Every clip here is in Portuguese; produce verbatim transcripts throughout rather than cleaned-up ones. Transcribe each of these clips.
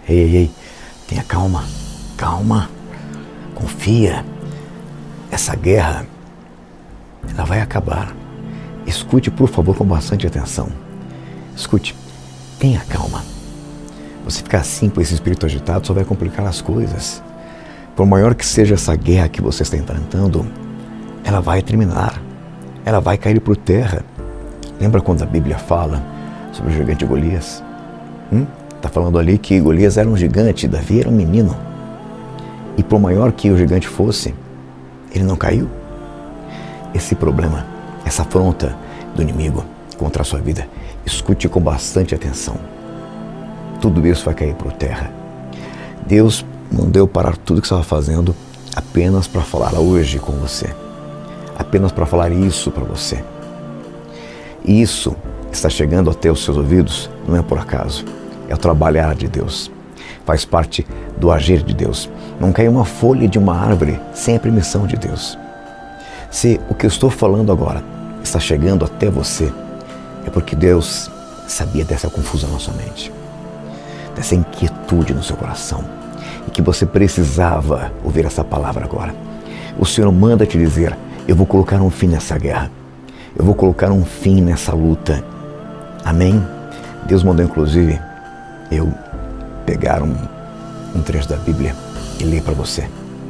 Ei, ei, ei, tenha calma, calma, confia. Essa guerra, ela vai acabar. Escute, por favor, com bastante atenção. Escute, tenha calma. Você ficar assim com esse espírito agitado só vai complicar as coisas. Por maior que seja essa guerra que você está enfrentando, ela vai terminar. Ela vai cair por terra. Lembra quando a Bíblia fala sobre o gigante Golias? Hum? Está falando ali que Golias era um gigante, Davi era um menino. E por maior que o gigante fosse, ele não caiu. Esse problema, essa afronta do inimigo contra a sua vida, escute com bastante atenção. Tudo isso vai cair por terra. Deus mandou eu parar tudo que estava fazendo apenas para falar hoje com você. Apenas para falar isso para você. E isso está chegando até os seus ouvidos, não é por acaso. É o trabalhar de Deus. Faz parte do agir de Deus. Não cai uma folha de uma árvore sem a permissão de Deus. Se o que eu estou falando agora está chegando até você, é porque Deus sabia dessa confusão na sua mente, dessa inquietude no seu coração, e que você precisava ouvir essa palavra agora. O Senhor manda te dizer: eu vou colocar um fim nessa guerra, eu vou colocar um fim nessa luta. Amém? Deus mandou inclusive eu pegar um, um trecho da Bíblia e ler para você.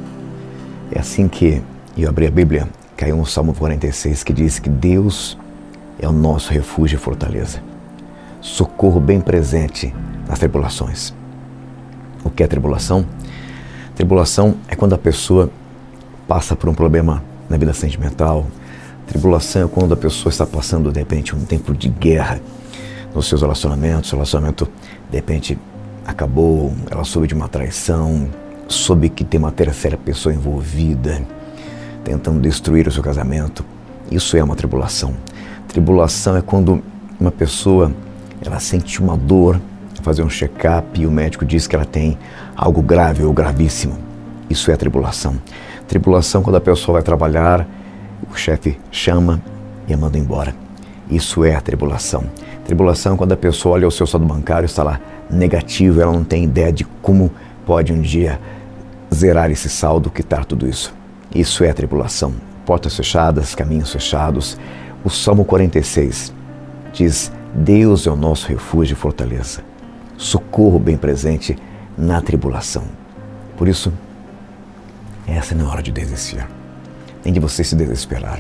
É assim que eu abri a Bíblia, caiu no Salmo quarenta e seis, que diz que Deus é o nosso refúgio e fortaleza, socorro bem presente nas tribulações. O que é tribulação? Tribulação é quando a pessoa passa por um problema na vida sentimental. Tribulação é quando a pessoa está passando, de repente, um tempo de guerra nos seus relacionamentos. O relacionamento, de repente, acabou, ela soube de uma traição, soube que tem uma terceira pessoa envolvida, tentando destruir o seu casamento. Isso é uma tribulação. Tribulação é quando uma pessoa, ela sente uma dor, fazer um check-up e o médico diz que ela tem algo grave ou gravíssimo. Isso é a tribulação. Tribulação quando a pessoa vai trabalhar, o chefe chama e a manda embora. Isso é a tribulação. Tribulação quando a pessoa olha o seu saldo bancário e está lá negativo, ela não tem ideia de como pode um dia zerar esse saldo, quitar tudo isso. Isso é a tribulação. Portas fechadas, caminhos fechados. O Salmo quarenta e seis diz: Deus é o nosso refúgio e fortaleza, socorro bem presente na tribulação. Por isso, essa não é hora de desistir, nem de você se desesperar.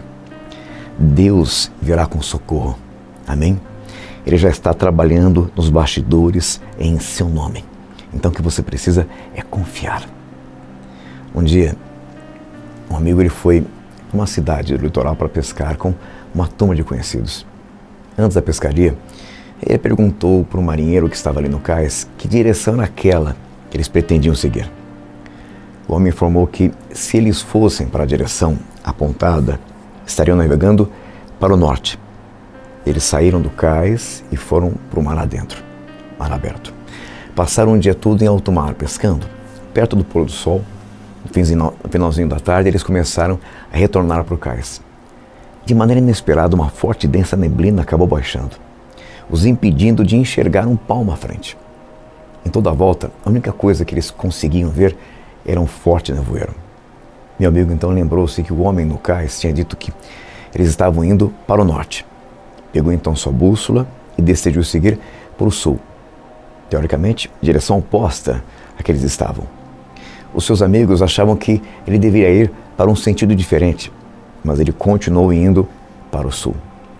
Deus virá com socorro. Amém? Ele já está trabalhando nos bastidores em seu nome. Então o que você precisa é confiar. Um dia, um amigo ele foi para uma cidade do litoral para pescar com uma turma de conhecidos. Antes da pescaria, ele perguntou para um marinheiro que estava ali no cais que direção era aquela que eles pretendiam seguir. O homem informou que se eles fossem para a direção apontada, estariam navegando para o norte. Eles saíram do cais e foram para o mar adentro, mar aberto. Passaram o dia todo em alto mar, pescando. Perto do pôr do sol, no finalzinho da tarde, eles começaram a retornar para o cais. De maneira inesperada, uma forte e densa neblina acabou baixando, os impedindo de enxergar um palmo à frente. Em toda a volta, a única coisa que eles conseguiam ver era um forte nevoeiro. Meu amigo então lembrou-se que o homem no cais tinha dito que eles estavam indo para o norte. Pegou então sua bússola e decidiu seguir para o sul, teoricamente, direção oposta a que eles estavam. Os seus amigos achavam que ele deveria ir para um sentido diferente, mas ele continuou indo para o sul.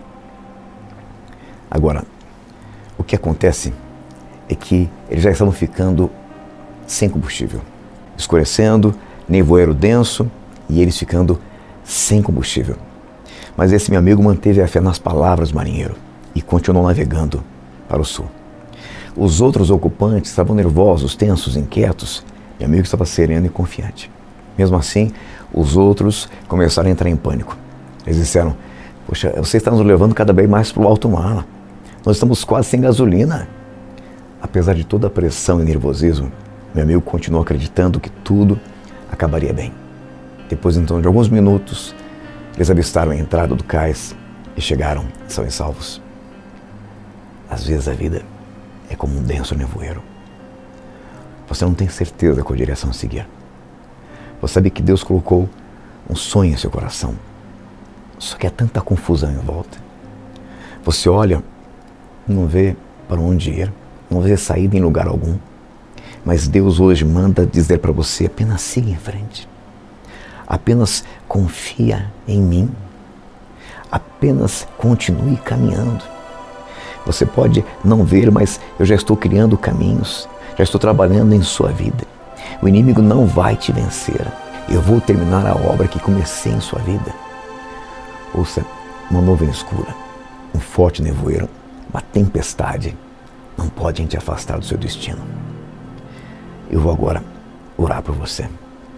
Agora, o que acontece é que eles já estavam ficando sem combustível, escurecendo, nevoeiro denso e eles ficando sem combustível. Mas esse meu amigo manteve a fé nas palavras do marinheiro e continuou navegando para o sul. Os outros ocupantes estavam nervosos, tensos, inquietos. Meu amigo estava sereno e confiante. Mesmo assim, os outros começaram a entrar em pânico. Eles disseram: poxa, você está nos levando cada vez mais para o alto mar. Nós estamos quase sem gasolina. Apesar de toda a pressão e nervosismo, meu amigo continuou acreditando que tudo acabaria bem. Depois então de alguns minutos, eles avistaram a entrada do cais e chegaram são e salvos. Às vezes a vida é como um denso nevoeiro. Você não tem certeza qual direção seguir. Você sabe que Deus colocou um sonho em seu coração. Só que há tanta confusão em volta. Você olha, não vê para onde ir, não vê saída em lugar algum. Mas Deus hoje manda dizer para você, apenas siga em frente. Apenas confia em mim. Apenas continue caminhando. Você pode não ver, mas eu já estou criando caminhos. Já estou trabalhando em sua vida. O inimigo não vai te vencer. Eu vou terminar a obra que comecei em sua vida. Ouça, uma nuvem escura, um forte nevoeiro, uma tempestade não podem te afastar do seu destino. Eu vou agora orar por você.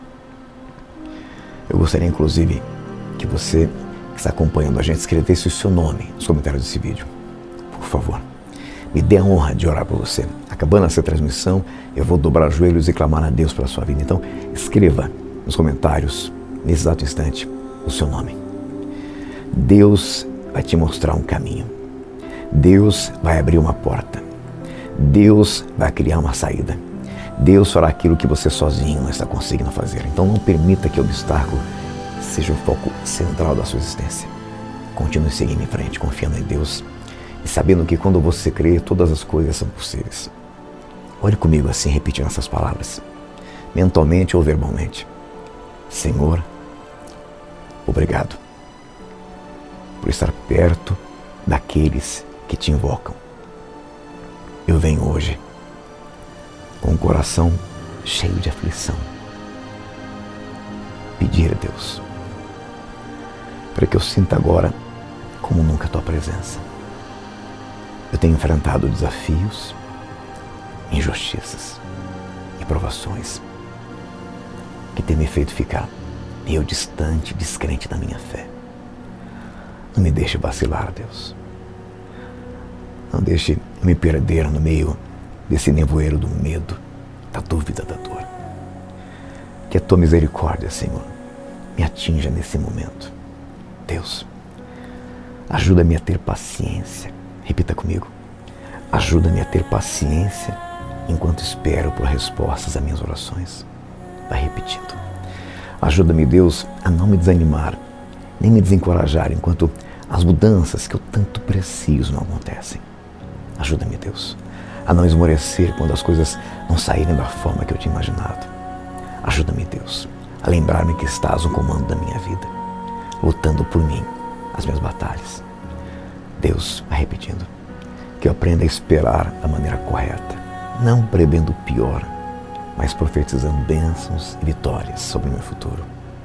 Eu gostaria, inclusive, que você que está acompanhando a gente escrevesse o seu nome nos comentários desse vídeo. Por favor, me dê a honra de orar por você. Acabando essa transmissão, eu vou dobrar os joelhos e clamar a Deus pela sua vida. Então, escreva nos comentários, nesse exato instante, o seu nome. Deus vai te mostrar um caminho. Deus vai abrir uma porta. Deus vai criar uma saída. Deus fará aquilo que você sozinho não está conseguindo fazer. Então não permita que o obstáculo seja o foco central da sua existência. Continue seguindo em frente, confiando em Deus e sabendo que quando você crê, todas as coisas são possíveis. Ore comigo assim, repetindo essas palavras, mentalmente ou verbalmente. Senhor, obrigado por estar perto daqueles que te invocam. Eu venho hoje com o coração cheio de aflição, pedir a Deus para que eu sinta agora como nunca a tua presença. Eu tenho enfrentado desafios, injustiças e provações que têm me feito ficar meio distante, descrente da minha fé. Não me deixe vacilar, Deus. Não deixe me perder no meio desse nevoeiro do medo, da dúvida, da dor. Que a tua misericórdia, Senhor, me atinja nesse momento. Deus, ajuda-me a ter paciência. Repita comigo. Ajuda-me a ter paciência enquanto espero por respostas às minhas orações. Vai repetindo. Ajuda-me, Deus, a não me desanimar, nem me desencorajar enquanto as mudanças que eu tanto preciso não acontecem. Ajuda-me, Deus, a não esmorecer quando as coisas não saírem da forma que eu tinha imaginado. Ajuda-me, Deus, a lembrar-me que estás no comando da minha vida, lutando por mim, as minhas batalhas. Deus, vai repetindo, que eu aprenda a esperar da maneira correta, não prevendo o pior, mas profetizando bênçãos e vitórias sobre o meu futuro.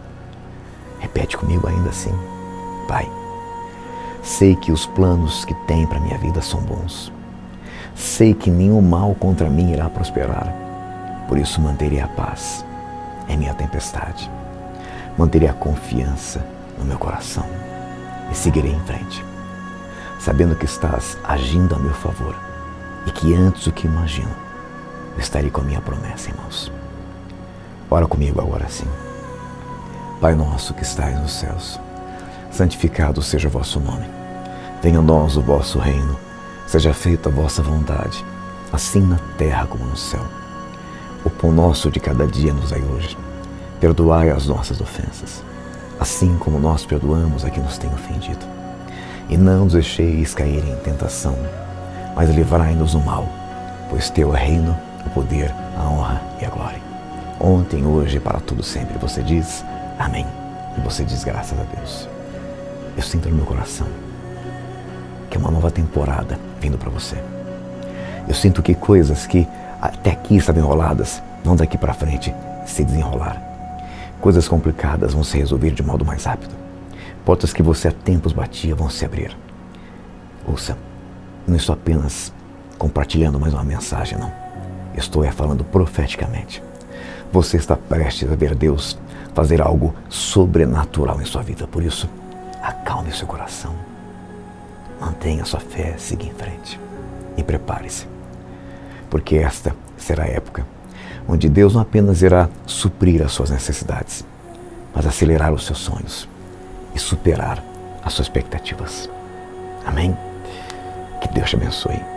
Repete comigo ainda assim. Pai, sei que os planos que tem para minha vida são bons. Sei que nenhum mal contra mim irá prosperar. Por isso manterei a paz em minha tempestade. Manterei a confiança no meu coração e seguirei em frente, sabendo que estás agindo a meu favor e que antes do que imagino, eu estarei com a minha promessa em mãos. Ora comigo agora sim. Pai nosso que estais nos céus, santificado seja o vosso nome. Venha a nós o vosso reino. Seja feita a vossa vontade, assim na terra como no céu. O pão nosso de cada dia nos dai hoje. Perdoai as nossas ofensas, assim como nós perdoamos a quem nos tem ofendido. E não nos deixeis cair em tentação, mas livrai-nos do mal, pois teu é o reino, o poder, a honra e a glória. Ontem, hoje e para tudo sempre. Você diz amém. E você diz graças a Deus. Eu sinto no meu coração que é uma nova temporada vindo para você. Eu sinto que coisas que até aqui estavam enroladas vão daqui para frente se desenrolar. Coisas complicadas vão se resolver de modo mais rápido. Portas que você há tempos batia vão se abrir. Ouça, não estou apenas compartilhando mais uma mensagem, não. Estou é falando profeticamente. Você está prestes a ver Deus fazer algo sobrenatural em sua vida. Por isso, acalme seu coração. Mantenha sua fé, siga em frente e prepare-se, porque esta será a época onde Deus não apenas irá suprir as suas necessidades, mas acelerar os seus sonhos e superar as suas expectativas. Amém? Que Deus te abençoe.